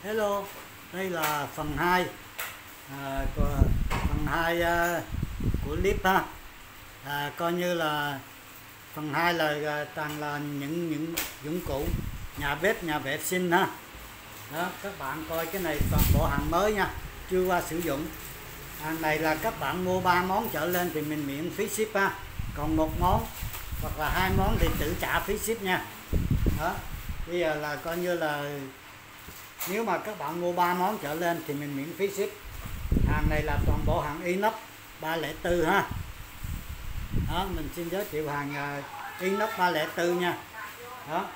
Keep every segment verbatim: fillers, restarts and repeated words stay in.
Hello, đây là phần hai à, của, phần hai à, của clip ha. À, coi như là phần hai là à, toàn là những những dụng cụ nhà bếp, nhà vệ sinh ha. Đó, các bạn coi cái này toàn bộ hàng mới nha, chưa qua sử dụng. Hàng này là các bạn mua ba món trở lên thì mình miễn phí ship ha. Còn một món hoặc là hai món thì tự trả phí ship nha. Đó, bây giờ là coi như là nếu mà các bạn mua ba món trở lên thì mình miễn phí ship. Hàng này là toàn bộ hàng inox ba không bốn ha. Đó, mình xin giới thiệu hàng uh, inox ba không bốn nha. Đó,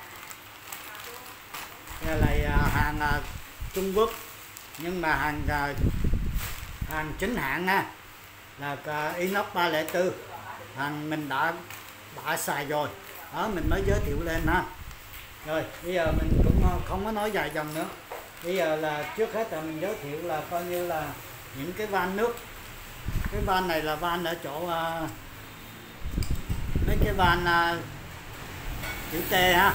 đây là uh, hàng uh, Trung Quốc, nhưng mà hàng uh, hàng chính hãng nha, là uh, inox ba không bốn. Hàng mình đã đã xài rồi, đó mình mới giới thiệu lên ha. Rồi bây giờ mình cũng không có nói dài dòng nữa. Bây giờ là trước hết là mình giới thiệu là coi như là những cái van nước. Cái van này là van ở chỗ uh, mấy cái van uh, chữ T ha.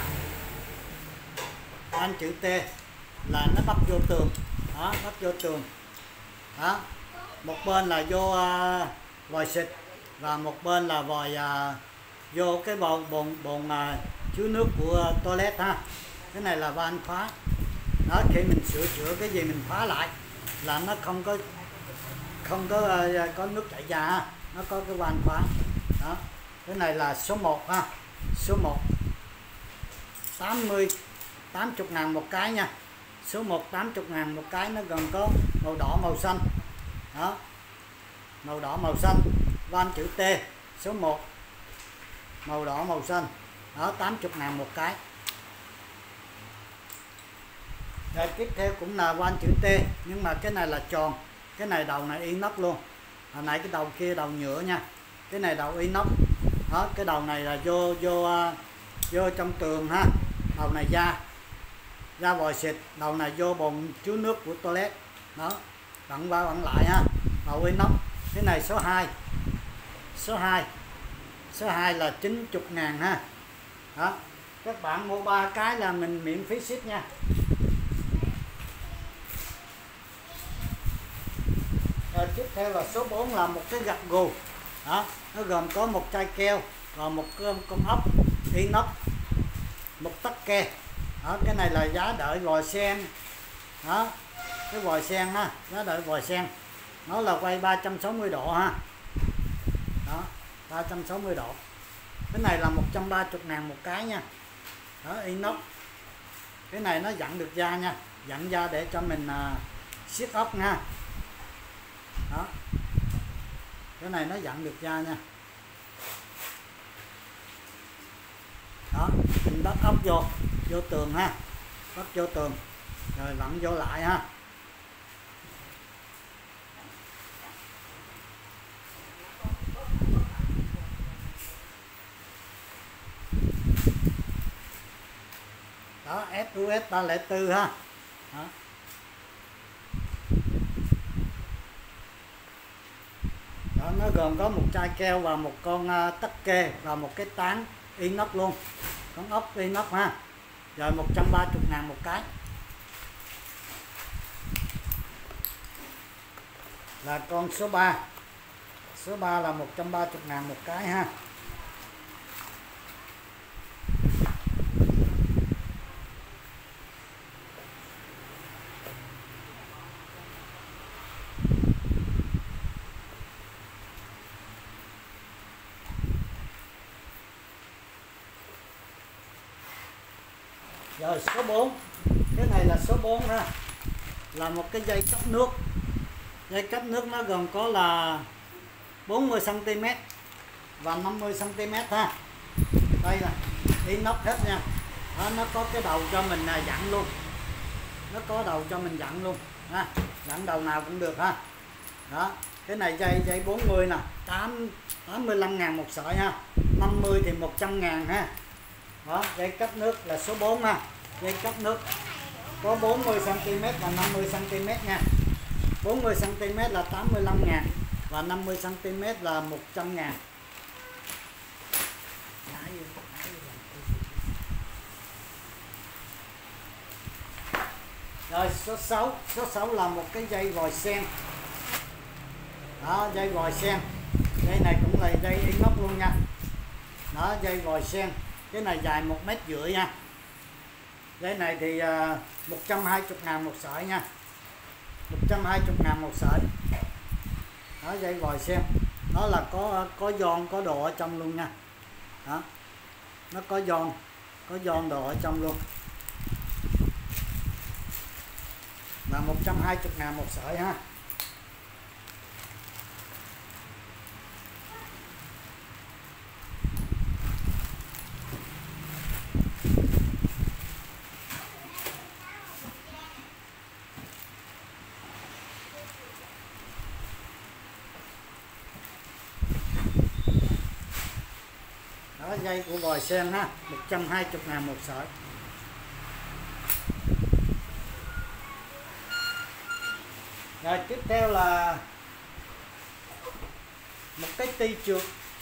Van chữ T là nó bắt vô tường. Đó, bắt vô tường. Đó, một bên là vô uh, vòi xịt và một bên là vòi uh, vô cái bồn bồn bồn uh, chứa nước của uh, toilet ha. Cái này là van khóa. Đó, khi mình sửa chữa cái gì mình khóa lại là nó không có không có uh, có nước chảy ra ha. Nó có cái van khóa. Đó, cái này là số một ha. Số một tám mươi tám mươi ngàn một cái nha. Số một tám mươi ngàn một cái, nó gồm có màu đỏ màu xanh. Đó, màu đỏ màu xanh. Van chữ T số một màu đỏ màu xanh. Đó, tám mươi ngàn một cái. Rồi tiếp theo cũng là van chữ T, nhưng mà cái này là tròn, cái này đầu này inox luôn. Hồi nãy cái đầu kia đầu nhựa nha, cái này đầu inox. Đó, cái đầu này là vô vô vô trong tường ha. Đầu này ra ra vòi xịt, đầu này vô bồn chứa nước của toilet. Đó, vặn qua vặn lại ha. Đầu inox. Cái này số hai. Số hai. Số hai là chín mươi ngàn ha. Đó, các bạn mua ba cái là mình miễn phí ship nha. Rồi tiếp theo là số bốn là một cái gạt gù. Đó, nó gồm có một chai keo và một con, con ốc inox, một tắc ke. Đó, cái này là giá đợi vòi sen. Đó, cái vòi sen ha, giá đợi vòi sen. Nó là quay ba trăm sáu mươi độ ha. Đó, ba trăm sáu mươi độ. Cái này là một trăm ba mươi ngàn một cái nha. Đó, inox. Cái này nó dặn được da nha, dặn da để cho mình uh, siết ốc nha. Đó, cái này nó dặn được da nha. Đó, mình bắt ốc vô vô tường ha, bắt vô tường rồi vặn vô lại ha. Đó, ép u ét ba không bốn ha. Đó. Đó, nó gồm có một chai keo và một con uh, tắc kê và một cái tán inox luôn, con ốc inox ha. Rồi một trăm ba mươi ngàn một cái. Là con số ba. Số ba là một trăm ba mươi ngàn một cái ha. Rồi số bốn. Cái này là số bốn ha. Là một cái dây cấp nước. Dây cấp nước nó gồm có là bốn mươi xăng ti mét và năm mươi xăng ti mét ha. Đây là inox hết nha. Đó, nó có cái đầu cho mình dặn luôn. Nó có đầu cho mình dặn luôn ha. Dặn đầu nào cũng được ha. Đó, cái này dây dây bốn mươi nè, tám mươi lăm ngàn một sợi ha. năm mươi thì một trăm ngàn ha. Đó, dây cấp nước là số bốn ha. Dây cấp nước có bốn mươi xăng ti mét và năm mươi xăng ti mét nha. bốn mươi xăng ti mét là tám mươi lăm ngàn và năm mươi xăng ti mét là một trăm ngàn. Rồi số sáu, số sáu là một cái dây vòi sen. Đó, dây vòi sen. Dây này cũng là dây inox luôn nha. Đó, dây vòi sen. Cái này dài một mét rưỡi nha. Dây này thì uh, một trăm hai mươi ngàn một sợi nha. một trăm hai mươi ngàn một sợi. Đó, dây vòi sen. Nó là có có giòn, có đồ ở trong luôn nha. Đó. Nó có giòn, có giòn đồ ở trong luôn. Là một trăm hai mươi ngàn một sợi ha. Đó, dây của vòi sen ha, một trăm hai mươi ngàn một sợi. Rồi tiếp theo là một cái ti trượt.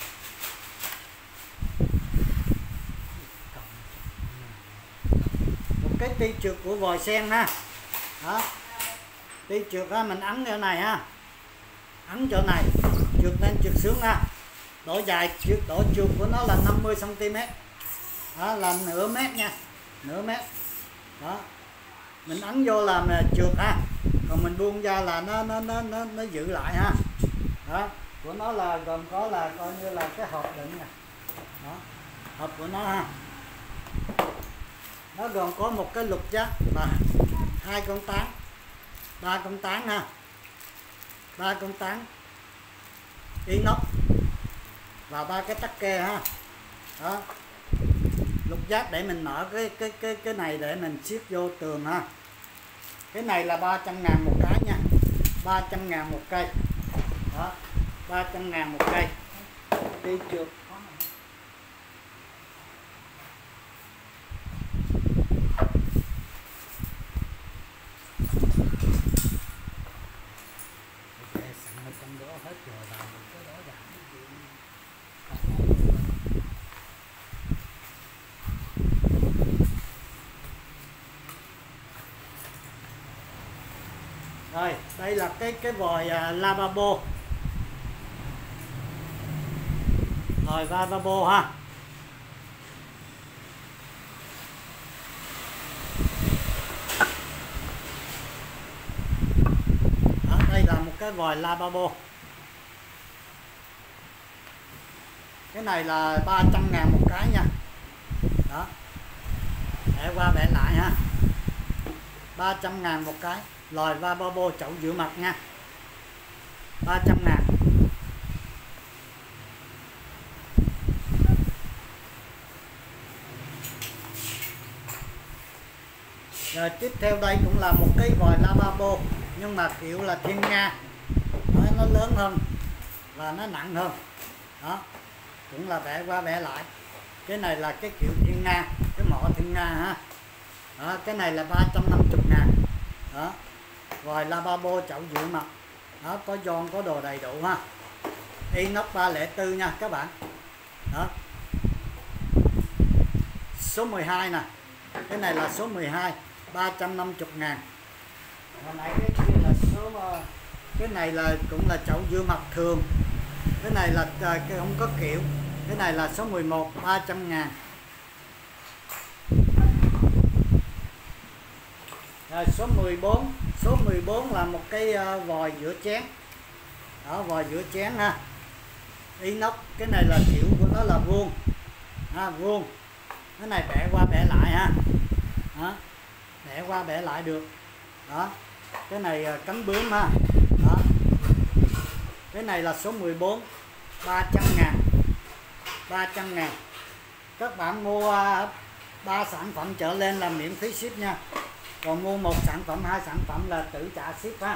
Một cái ti trượt của vòi sen ha. Đó. Ti trượt ha, mình ấn chỗ này ha. Ấn chỗ này, trượt lên trượt xuống ha. Độ dài trượt độ trượt của nó là năm mươi xăng ti mét. Đó là nửa mét nha, nửa mét. Đó. Mình ấn vô làm trượt ha. Còn mình buông ra là nó nó nó nó, nó giữ lại ha. Đó, của nó là gồm có là coi như là cái hộp đựng nè. Đó, hộp của nó ha. Nó gồm có một cái lục giác và hai con tán, ba con tán ha, ba con tán inox và ba cái tắc kê ha. Đó, lục giác để mình mở cái cái cái cái này để mình siết vô tường ha. Cái này là ba trăm ngàn một cái nha, ba trăm ngàn một cây. Đó, ba trăm ngàn một cây. Đi trượt. Rồi, đây là cái cái vòi uh, lavabo. Vòi lavabo ha. Đó, đây là một cái vòi lavabo. Cái này là ba trăm ngàn một cái nha. Đó. Bẻ qua bẻ lại ha. ba trăm ngàn một cái. Lòi lavabo chậu rửa mặt nha, ba trăm ngàn. Rồi tiếp theo đây cũng là một cái vòi lavabo nhưng mà kiểu là thiên nga. Đó, nó lớn hơn và nó nặng hơn. Đó, cũng là bẻ qua bẻ lại. Cái này là cái kiểu thiên nga, cái mỏ thiên nga ha. Đó, cái này là ba trăm năm mươi ngàn. Đó, vòi lavabo chậu rửa mặt. Đó, có giòn có đồ đầy đủ ha. Inox ba không bốn nha các bạn. Đó, số mười hai nè. Cái này là số mười hai, ba trăm năm mươi ngàn. Hồi nãy cái kia là số, cái này là cũng là chậu rửa mặt thường. Cái này là cái không có kiểu. Cái này là số mười một, ba trăm ngàn. Rồi số mười bốn, số mười bốn là một cái vòi rửa chén. Đó, vòi rửa chén ha. Inox, cái này là kiểu của nó là vuông. Ha, vuông. Cái này bẻ qua bẻ lại ha. Đó, bẻ qua bẻ lại được. Đó, cái này cánh bướm ha. Đó, cái này là số mười bốn, ba trăm ngàn. ba trăm ngàn. Các bạn mua ba sản phẩm trở lên là miễn phí ship nha. Còn mua một sản phẩm, hai sản phẩm là tự trả ship ha.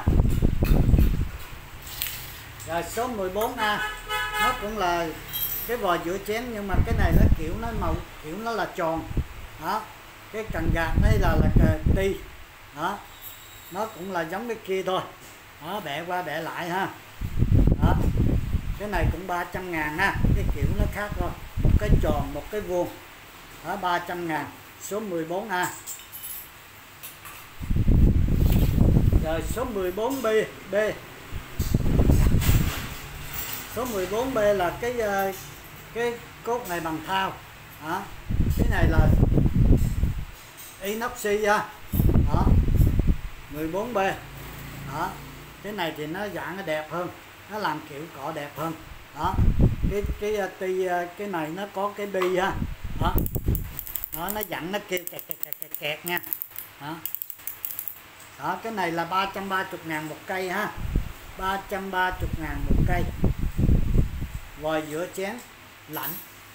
Rồi số mười bốn A, nó cũng là cái vòi rửa chén nhưng mà cái này nó kiểu nó màu kiểu nó là tròn. Đó, cái cần gạt đây là là ti. Đó, nó cũng là giống cái kia thôi. Đó, bẻ qua bẻ lại ha. Đó, cái này cũng ba trăm ngàn ha. Cái kiểu nó khác thôi, một cái tròn một cái vuông. Đó, ba trăm ngàn. Số mười bốn A. Rồi số mười bốn B, B. Số mười bốn B là cái cái cốt này bằng thau. Đó. Cái này là inoxi ha. Đó. mười bốn B. Đó. Cái này thì nó dạng nó đẹp hơn, nó làm kiểu cọ đẹp hơn. Đó. Cái cái ti cái này nó có cái bi ha. Đó. Đó, nó dặn nó kêu kẹt kẹt kẹt kẹt, kẹt nha. Đó. Đó, cái này là ba trăm ba mươi ngàn một cây ha. ba trăm ba mươi ngàn một cây. Vòi rửa chén lạnh.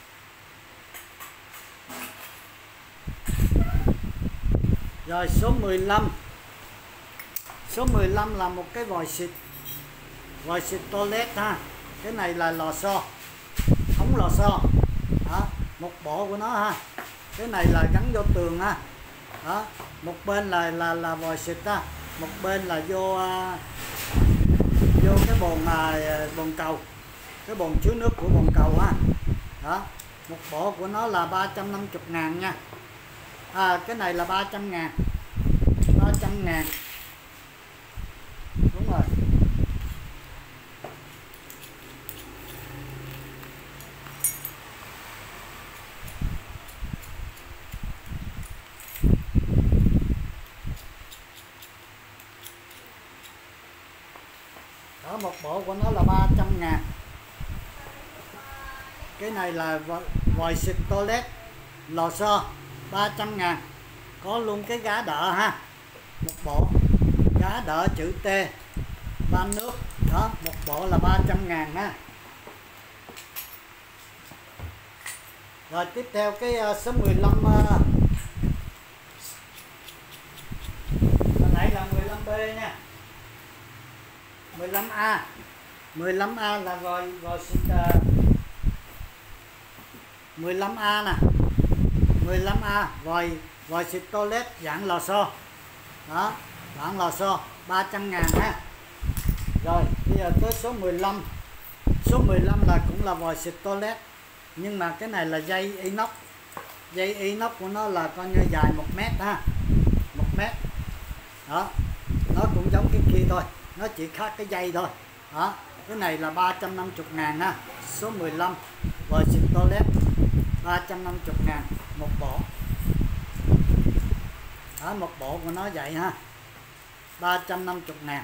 Rồi số mười lăm. Số mười lăm là một cái vòi xịt. Vòi xịt toilet ha. Cái này là lò xo. Ống lò xo. Đó, một bộ của nó ha. Cái này là gắn vô tường ha. Đó, một bên là là là vòi xịt ha, một bên là vô uh, vô cái bồn uh, bồn cầu, cái bồn chứa nước của bồn cầu ha. Đó, một bộ của nó là ba trăm năm mươi ngàn nha. À, cái này là ba trăm ngàn, ba trăm ngàn, đúng rồi. Đó, một bộ của nó là ba trăm ngàn. Cái này là vòi xịt toilet lò xo ba trăm ngàn. Có luôn cái gá đỡ ha. Một bộ gá đỡ chữ T, van nước. Đó, một bộ là ba trăm ngàn ha. Rồi tiếp theo cái uh, số mười lăm. Uh, hồi nãy là mười lăm B nha. mười lăm A. mười lăm A là vòi vòi xịt uh, mười lăm A nè. mười lăm A vòi vòi xịt toilet dạng lò xo. Đó, dạng lò xo ba trăm ngàn ha. Rồi, bây giờ tới số mười lăm. Số mười lăm là cũng là vòi xịt toilet, nhưng mà cái này là dây inox. Dây inox của nó là coi như dài một mét ha. một mét. Đó. Nó cũng giống cái kia thôi, nó chỉ khác cái dây thôi. Đó, cái này là ba trăm năm mươi ngàn ha. Số mười lăm vòi xịt toilet ba trăm năm mươi ngàn một bộ. Đó, một bộ của nó vậy ha. ba trăm năm mươi ngàn.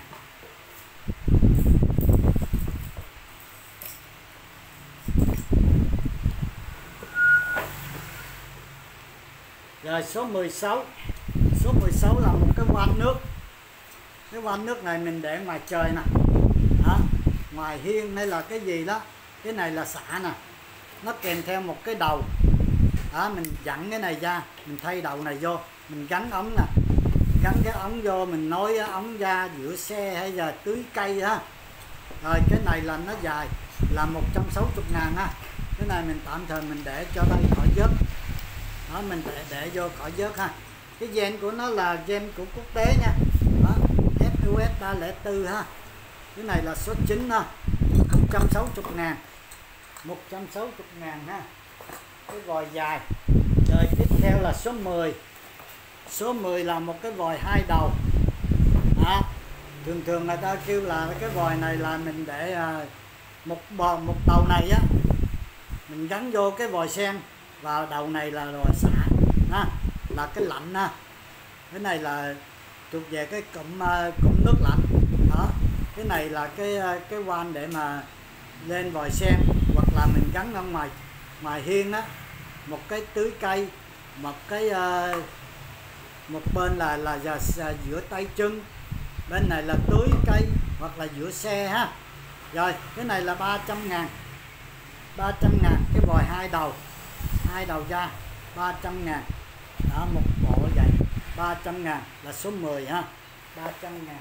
Rồi số mười sáu. Số mười sáu là một cái van nước. Cái van nước này mình để ngoài trời nè. Đó, ngoài hiên hay là cái gì đó. Cái này là xả nè. Nó kèm theo một cái đầu. Đó, mình dặn cái này ra, mình thay đầu này vô, mình gắn ống nè. Gắn cái ống vô, mình nối ống ra rửa xe hay là tưới cây ha. Rồi cái này là nó dài là một trăm sáu mươi ngàn ha. Cái này mình tạm thời mình để cho đây khỏi vớt. Đó, mình để, để vô khỏi vớt ha. Cái gen của nó là gen của quốc tế nha. Đó, ép u ét ba không bốn ha. Cái này là số chín ha. một trăm sáu mươi ngàn. một trăm sáu mươi ngàn ha. Cái vòi dài. Rồi tiếp theo là số mười. Số mười là một cái vòi hai đầu. Đó. Thường thường người ta kêu là cái vòi này là mình để một bò một đầu này á, mình gắn vô cái vòi sen, và đầu này là vòi xả ha, là cái lạnh ha. Cái này là thuộc về cái cụm cụm nước lạnh. Đó, cái này là cái cái van để mà lên vòi sen, hoặc là mình gắn ở ngoài ngoài hiên á, một cái tưới cây, một cái uh, một bên là là giờ rửa tay chân, bên này là tưới cây hoặc là rửa xe ha. Rồi cái này là ba trăm ngàn. ba trăm ngàn cái vòi hai đầu, hai đầu ra ba trăm ngàn. Đó, một bộ vậy ba trăm ngàn là số mười ha. ba trăm ngàn.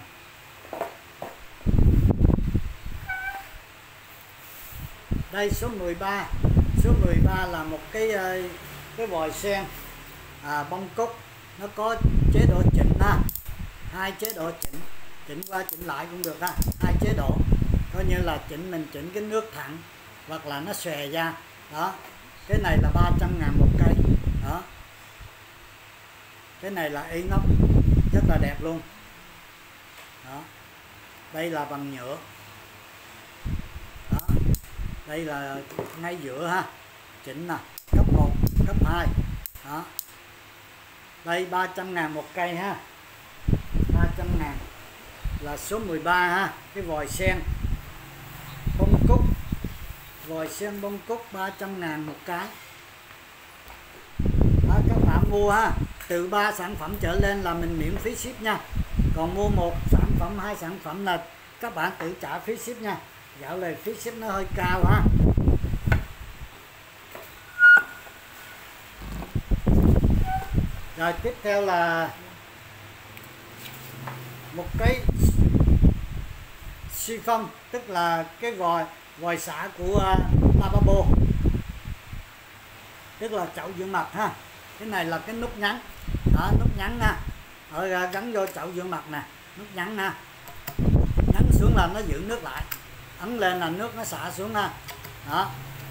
Đây số mười ba. Số mười ba là một cái cái vòi sen à, bông cúc. Nó có chế độ chỉnh ha. Hai chế độ chỉnh, chỉnh qua chỉnh lại cũng được ha. Hai chế độ. Coi như là chỉnh mình chỉnh cái nước thẳng hoặc là nó xòe ra. Đó. Cái này là ba trăm ngàn một cây. Đó. Cái này là inox rất là đẹp luôn. Đó. Đây là bằng nhựa. Đó. Đây là ngay giữa ha, chỉnh nè, cấp một, cấp hai. Đó. Đây ba trăm ngàn một cây ha, ba trăm ngàn là số mười ba ha. Cái vòi sen bông cúc, vòi sen bông cúc ba trăm ngàn một cái. Đó, các bạn mua ha, từ ba sản phẩm trở lên là mình miễn phí ship nha. Còn mua một sản phẩm, hai sản phẩm là các bạn tự trả phí ship nha. Dạo này phí ship nó hơi cao ha. Rồi tiếp theo là một cái siphon, tức là cái vòi vòi xả của uh, lavabo, tức là chậu rửa mặt ha. Cái này là cái nút nhắn. Đó, nút nhắn nha, rồi gắn vô chậu rửa mặt nè, nút nhắn nè, nhấn xuống là nó giữ nước lại, ấn lên là nước nó xả xuống ha. Đó,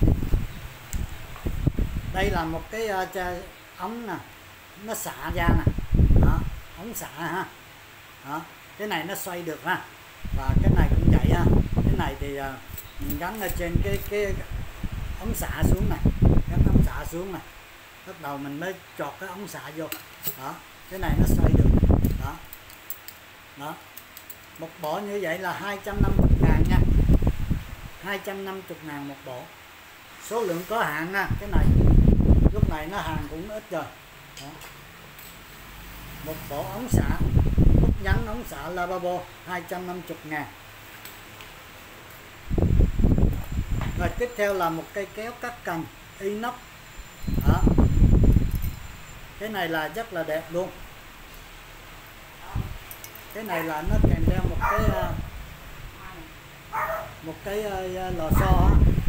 đây là một cái uh, ống nè, nó xả ra nè. Đó, ống xả ha. Đó, cái này nó xoay được ha, và cái này cũng vậy ha. Cái này thì uh, mình gắn ở trên cái cái ống xả xuống này, gắn ống xả xuống này, bắt đầu mình mới chọt cái ống xả vô. Đó, cái này nó xoay được. Đó, đó, một bộ như vậy là hai trăm năm mươi ngàn nha, hai trăm năm mươi ngàn một bộ. Số lượng có hạn nha, cái này lúc này nó hàng cũng ít rồi. Đó, một bộ ống xả, nút nhấn ống xả lavabo hai trăm năm mươi ngàn. Rồi tiếp theo là một cây kéo cắt cành inox. Đó, cái này là rất là đẹp luôn. Cái này là nó kèm theo một cái một cái lò xo,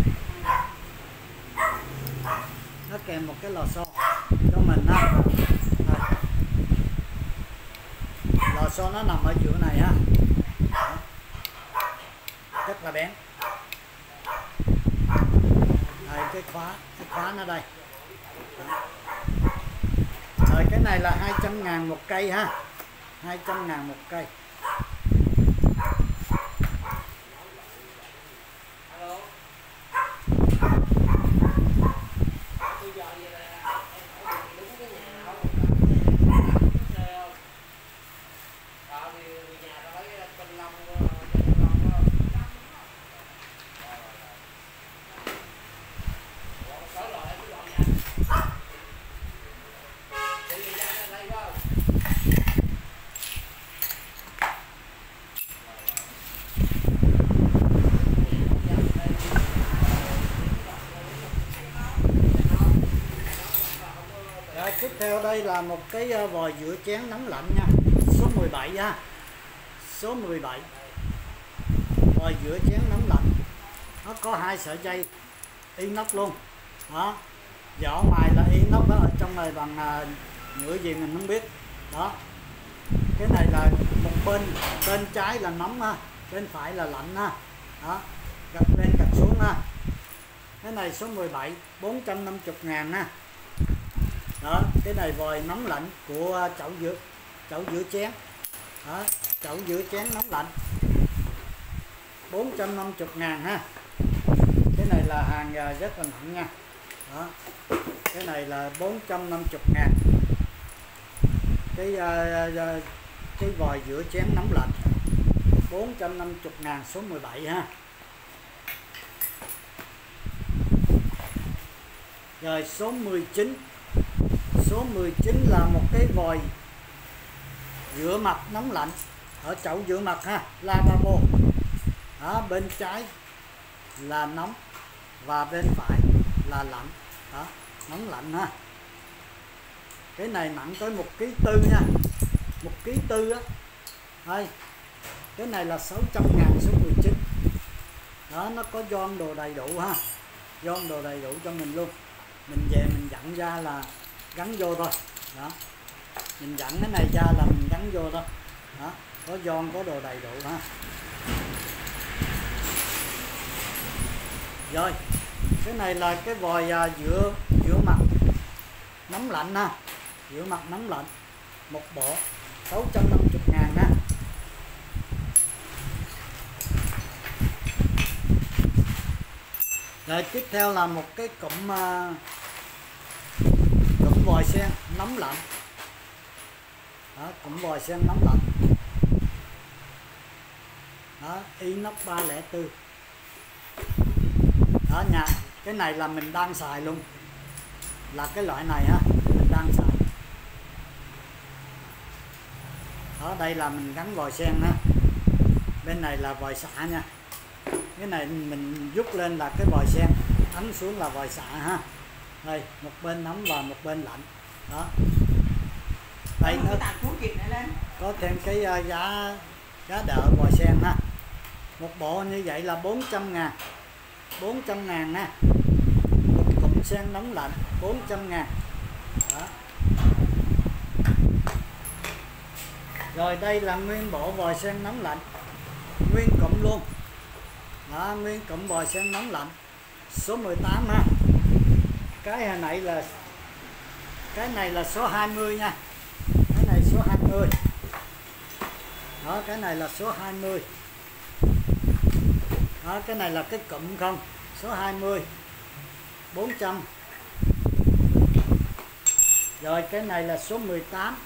nó kèm một cái lò xo cho mình ha. Lò xo nó nằm ở giữa này ha. Đó, rất là bén. Đây, cái khóa, cái khóa nó đây. Đó. Rồi cái này là hai trăm ngàn một cây ha, hai trăm ngàn một cây. Tiếp theo đây là một cái vòi rửa chén nóng lạnh nha, số mười bảy ha, số mười bảy, vòi rửa chén nóng lạnh. Nó có hai sợi dây inox luôn. Đó, vỏ ngoài là inox, đó ở trong này bằng nhựa gì mình không biết. Đó, cái này là một bên, bên trái là nóng ha, bên phải là lạnh ha. Đó, gập lên gập xuống ha. Cái này số mười bảy, bốn trăm năm mươi ngàn ha. Đó, cái này vòi nóng lạnh của chậu rửa, chậu rửa chén. Đó, chậu rửa chén nóng lạnh bốn trăm năm mươi ngàn ha. Cái này là hàng rất là nặng nha. Đó, cái này là bốn trăm năm mươi ngàn. Cái uh, cái vòi rửa chén nóng lạnh bốn trăm năm mươi ngàn, số mười bảy ha. Rồi số mười chín, số mười chín là một cái vòi rửa mặt nóng lạnh ở chậu rửa mặt ha, lavabo. Đó, bên trái là nóng và bên phải là lạnh. Đó, nóng lạnh ha. Cái này nặng tới một ký tư nha, một ký tư á. Đây, cái này là sáu trăm ngàn, số mười chín. Đó, nó có gioăng đồ đầy đủ ha, gioăng đồ đầy đủ cho mình luôn. Mình về mình dặn ra là gắn vô thôi. Đó, mình dặn cái này ra là mình gắn vô thôi. Đó, có gioăng, có đồ đầy đủ ha. Rồi, cái này là cái vòi uh, rửa rửa mặt nóng lạnh ha, rửa mặt nóng lạnh, một bộ sáu trăm năm mươi ngàn ha. Rồi tiếp theo là một cái cụm uh, cụm vòi sen nóng lạnh. Đó, cụm vòi sen nóng lạnh. Đó, inox ba không bốn. Đó nha, cái này là mình đang xài luôn. Là cái loại này ha, mình đang xài. Đó, đây là mình gắn vòi sen ha. Bên này là vòi xạ nha. Cái này mình rút lên là cái vòi sen, ấn xuống là vòi xạ ha. Đây, một bên nóng và một bên lạnh. Đó. Đây nó có thêm cái uh, giá giá đỡ vòi sen ha. Một bộ như vậy là bốn trăm ngàn. bốn trăm ngàn ha. Một cụm sen nóng lạnh bốn trăm ngàn. Đó. Rồi đây là nguyên bộ vòi sen nóng lạnh. Nguyên cụm luôn. Đó, nguyên cụm vòi sen nóng lạnh số mười tám ha. Cái hồi nãy là cái này là số hai mươi nha. Cái này số hai mươi. Đó, cái này là số hai mươi. Đó, cái này là cái cụm không, số hai mươi bốn trăm. Rồi cái này là số mười tám.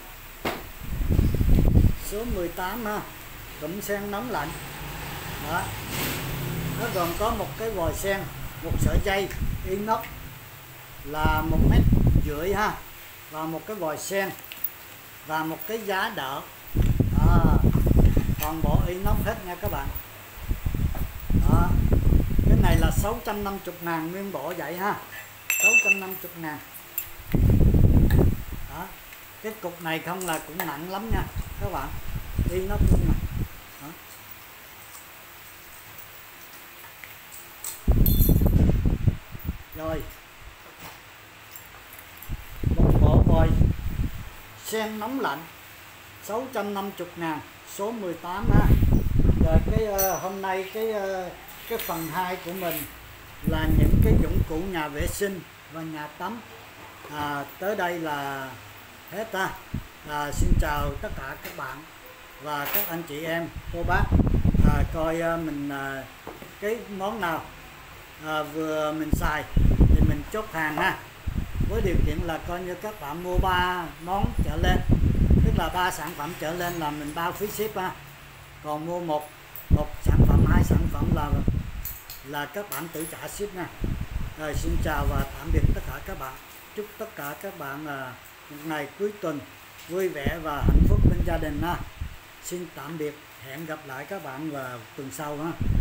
Số mười tám ha. Cụm sen nóng lạnh. Đó. Nó còn có một cái vòi sen, một sợi dây inox là một mét rưỡi ha, và một cái vòi sen và một cái giá đỡ. Đó. Toàn bộ inox hết nha các bạn. Đó. Cái này là sáu trăm năm mươi ngàn nguyên bộ vậy ha, sáu trăm năm mươi ngàn. Đó. Cái cục này không là cũng nặng lắm nha các bạn, inox luôn nè. Đó. Rồi một bộ vòi sen nóng lạnh sáu trăm năm mươi ngàn số mười tám ha. Rồi cái uh, hôm nay cái uh, cái phần hai của mình là những cái dụng cụ nhà vệ sinh và nhà tắm. À, tới đây là hết ha. À, xin chào tất cả các bạn và các anh chị em cô bác. À, coi uh, mình uh, cái món nào à, vừa mình xài thì mình chốt hàng ha, với điều kiện là coi như các bạn mua ba món trở lên, tức là ba sản phẩm trở lên là mình bao phí ship ha. Còn mua một một sản phẩm, hai sản phẩm là là các bạn tự trả ship nha. Rồi xin chào và tạm biệt tất cả các bạn. Chúc tất cả các bạn là một ngày cuối tuần vui vẻ và hạnh phúc bên gia đình ha. Xin tạm biệt, hẹn gặp lại các bạn vào tuần sau ha.